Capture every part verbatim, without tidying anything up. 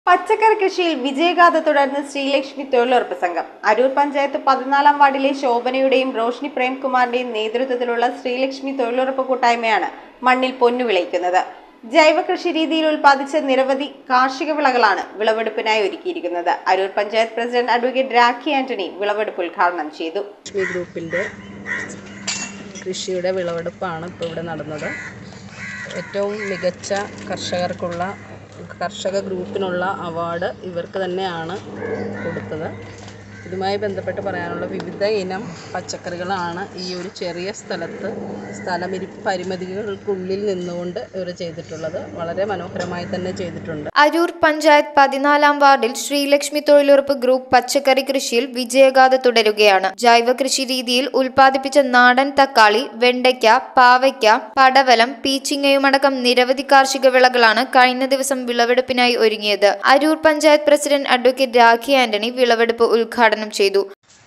പച്ചക്കറി കൃഷിയിൽ വിജയഗാഥ തുടർന്ന് ശ്രീലക്ഷ്മി തൊഴിലുറപ്പ് സംഘം. അരൂർ പഞ്ചായത്ത് പതിനാലാം വാർഡിലെ ശോഭനയുടെയും റോഷ്നി പ്രേംകുമാറിന്റെയും നേതൃത്വത്തിലുള്ള ശ്രീലക്ഷ്മി തൊഴിലുറപ്പ് കൂട്ടായ്മയാണ് മണ്ണിൽ പൊന്നു വിളയിക്കുന്നത്. ജൈവ കൃഷി രീതിയിൽ ഉൽപ്പാദിച്ച നിരവധി കാർഷിക വിളകളാണ് വിളവെടുപ്പിനായി ഒരുക്കിയിരിക്കുന്നത്. അരൂർ പഞ്ചായത്ത് പ്രസിഡന്റ് അഡ്വക്കേറ്റ് രാഖി ആന്റണി വിളവെടുപ്പ് ഉദ്ഘാടനം ചെയ്തു. ലക്ഷ്മി ഗ്രൂപ്പിന്റെ കൃഷിയുടെ വിളവെടുപ്പാണ് ഇപ്പോൾ ഇവിടെ നടന്നത്. ഏറ്റവും മികച്ച കർഷകർക്കുള്ള കർഷക ഗ്രൂപ്പിനുള്ള അവാർഡ് ഇവർക്ക് തന്നെയാണ് കൊടുത്തത്. ഇതുമായി ബന്ധപ്പെട്ട് പറയാനുള്ള വിവിധ ഇനം പച്ചക്കറികളാണ് ഈ ഒരു ചെറിയ സ്ഥലത്ത് സ്ഥലമിരിപ്പ് പരിമിതികൾക്കുള്ളിൽ നിന്നുകൊണ്ട് ഇവർ ചെയ്തിട്ടുള്ളത്. വളരെ മനോഹരമായി തന്നെ ചെയ്തിട്ടുണ്ട്. അരൂർ പഞ്ചായത്ത് പതിനാലാം വാർഡിൽ ശ്രീലക്ഷ്മി തൊഴിലുറപ്പ് ഗ്രൂപ്പ് പച്ചക്കറി കൃഷിയിൽ വിജയഗാഥ തുടരുകയാണ്. ജൈവ കൃഷി രീതിയിൽ ഉൽപ്പാദിപ്പിച്ച നാടൻ തക്കാളി, വെണ്ടയ്ക്ക, പാവയ്ക്ക, പടവലം, പീച്ചിങ്ങയുമടക്കം നിരവധി കാർഷിക വിളകളാണ് കഴിഞ്ഞ ദിവസം വിളവെടുപ്പിനായി ഒരുങ്ങിയത്. അരൂർ പഞ്ചായത്ത് പ്രസിഡന്റ് അഡ്വക്കേറ്റ് രാഖി ആന്റണി വിളവെടുപ്പ് ഉദ്ഘാടനം ചെയ്തു.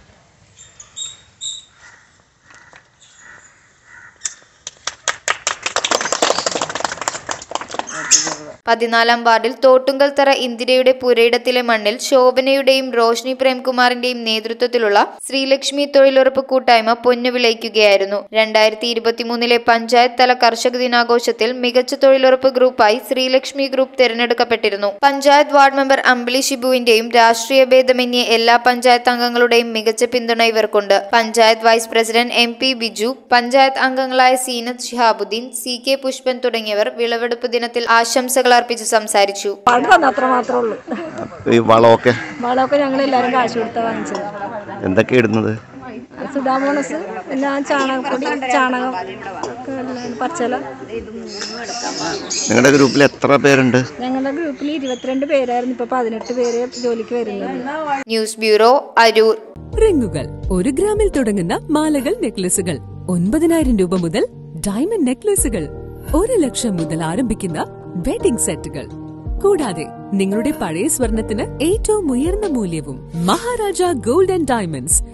പതിനാലാം വാർഡിൽ തോട്ടുങ്കൽത്തറ ഇന്ദിരയുടെ പുരയിടത്തിലെ മണ്ണിൽ ശോഭനയുടെയും റോഷ്നി പ്രേംകുമാറിന്റെയും നേതൃത്വത്തിലുള്ള ശ്രീലക്ഷ്മി തൊഴിലുറപ്പ് കൂട്ടായ്മ പൊന്നു വിളയിക്കുകയായിരുന്നു. രണ്ടായിരത്തി ഇരുപത്തിമൂന്നിലെ പഞ്ചായത്ത് തല കർഷക ദിനാഘോഷത്തിൽ മികച്ച തൊഴിലുറപ്പ് ഗ്രൂപ്പായി ശ്രീലക്ഷ്മി ഗ്രൂപ്പ് തിരഞ്ഞെടുക്കപ്പെട്ടിരുന്നു. പഞ്ചായത്ത് വാർഡ് മെമ്പർ അമ്പിളി ഷിബുവിന്റെയും രാഷ്ട്രീയ ഭേദമന്യേ എല്ലാ പഞ്ചായത്ത് അംഗങ്ങളുടെയും മികച്ച പിന്തുണ ഇവർക്കുണ്ട്. Panchayat vice president M P Biju, panchayat അംഗങ്ങളായ സീനത്ത് ഷിഹാബുദ്ദീൻ, സി കെ പുഷ്പൻ തുടങ്ങിയവർ വിളവെടുപ്പ് ദിനത്തിൽ ആശംസകൾ അർപ്പിച്ച് സംസാരിച്ചു. വളമൊക്കെ വളമൊക്കെ ഞങ്ങൾ എല്ലാവരും കാശ് കൊടുത്ത വാങ്ങിച്ചത്. എന്തൊക്കെ ഇടുന്നത്? സുഡാമോണസ്, പിന്നെ ചാണകപ്പൊടി, ചാണകം, പച്ചല. നിങ്ങളുടെ ഗ്രൂപ്പിൽ എത്ര പേരുണ്ട്? ഞങ്ങളുടെ ഗ്രൂപ്പിൽ ഇരുപത്തിരണ്ട് പേരായിരുന്നു. ഇപ്പൊ പതിനെട്ട് പേര് ജോലിക്ക് വരുന്നത്. News bureau, Aroor. റിങ്ങുകൾ ഒരു ഗ്രാമിൽ തുടങ്ങുന്ന മാലകൾ, നെക്ലസുകൾ ഒൻപതിനായിരം രൂപ മുതൽ ഡയമണ്ട് നെക്ലസുകൾ ഒരു ലക്ഷം മുതൽ ആരംഭിക്കുന്ന വെഡിംഗ് സെറ്റുകൾ, കൂടാതെ നിങ്ങളുടെ പഴയ സ്വർണത്തിന് ഏറ്റവും ഉയർന്ന മൂല്യവും. Maharaja gold and diamonds